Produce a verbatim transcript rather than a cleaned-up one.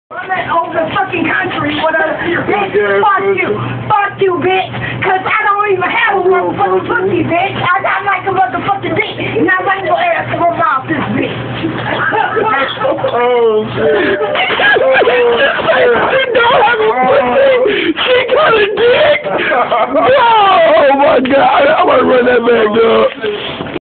I'm at over the fucking country, whatever. Bitch, fuck you. Fuck you, bitch. Cause I don't even have a motherfucking pussy, bitch. I got like a motherfucking dick. And I like your ass to rub off this bitch. Oh, shit. She don't have a pussy. She got a dick. Oh, my God. I'm gonna run that back, dog.